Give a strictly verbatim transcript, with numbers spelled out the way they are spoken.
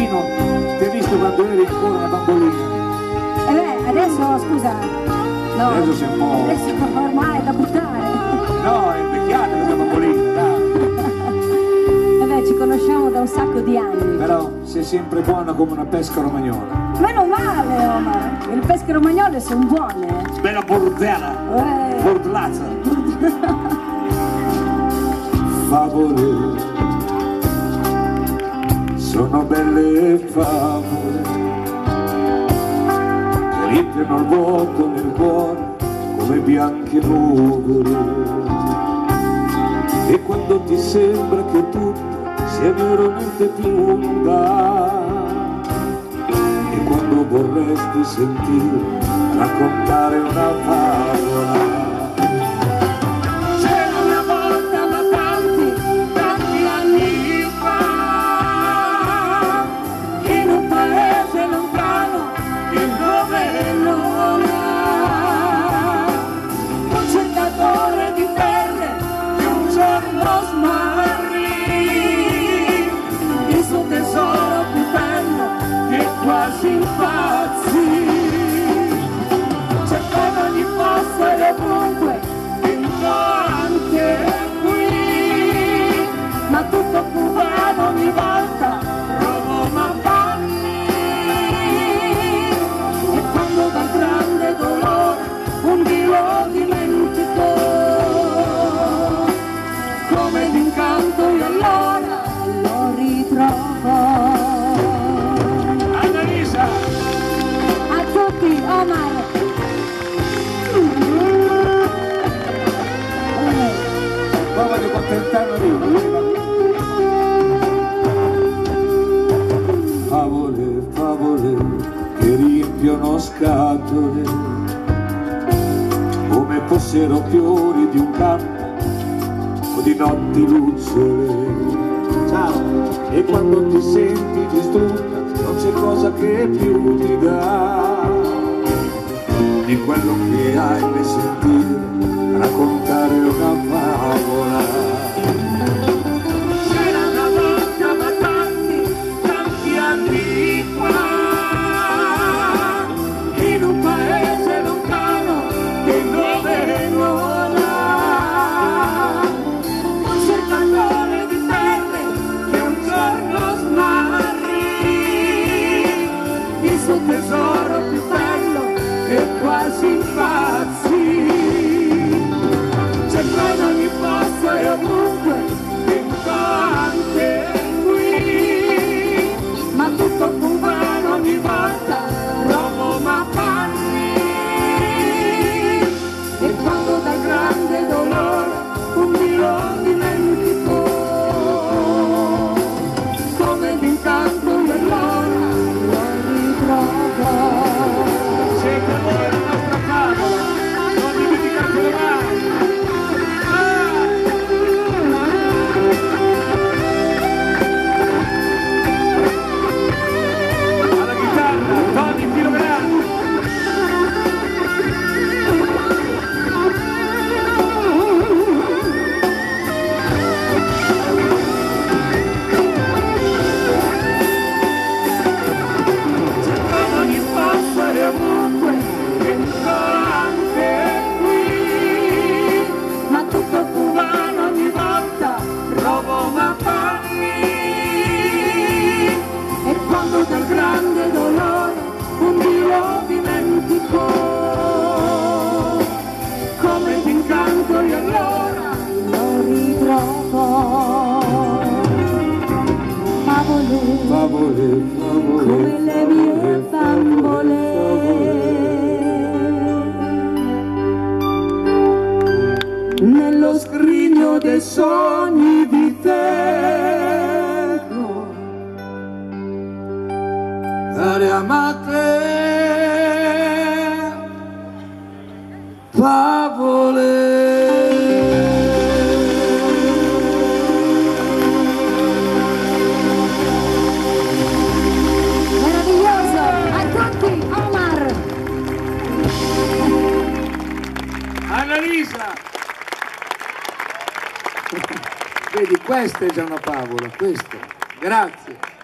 bambino, ti hai visto quando eri ancora una bambolina? E beh, adesso scusa, no, Adesso sei un po'... adesso ormai è da buttare. No, è invecchiata questa bambolina, dai. E beh, ci conosciamo da un sacco di anni. Però sei sempre buona come una pesca romagnola. Meno male, Omar, le pesche romagnole sono buone. Bella bordella, Eh. bordlazza. Favole, sono belle favole, che riempiono il vuoto nel cuore come bianche nuvole. E quando ti sembra che tutto sia veramente piomba, e quando vorresti sentire raccontare una favola. Ovunque, dentro anche qui, ma tutto cubano ogni volta provo ma panni. E quando dal grande dolore un di lo dimentico, come l'incanto io allora lo ritrovo. Annalisa! A tutti, Omar! Ma voglio contentarmi io. Favole, favole che riempiono scatole come fossero fiori di un campo o di notti lucciole. Ciao. E quando ti senti distrutta non c'è cosa che più ti dà di quello che hai per sentire raccontare una favola. C'era una volta ma tanti, tanti anni fa, in un paese lontano che dove non ha un cercatore di terre che un giorno smarrì il suo tesoro più bello e quasi impazzì. In ogni posto e ovunque, dentro anche qui, ma tutto cubano ogni volta trovo ma panni. E quando dal grande dolore un di lo dimentico, come d'incanto io allora lo ritrovo. Sempre voi la nostra favola, non dimenticatelo mai. Come d'incanto io allora lo ritrovo. Favole, Favole, favole, come le mie bambole, Nello scrigno dei sogni di teco, care amate favole. meraviglioso, a tutti, Omar! Annalisa! Vedi, questa è già una favola, questo. Grazie.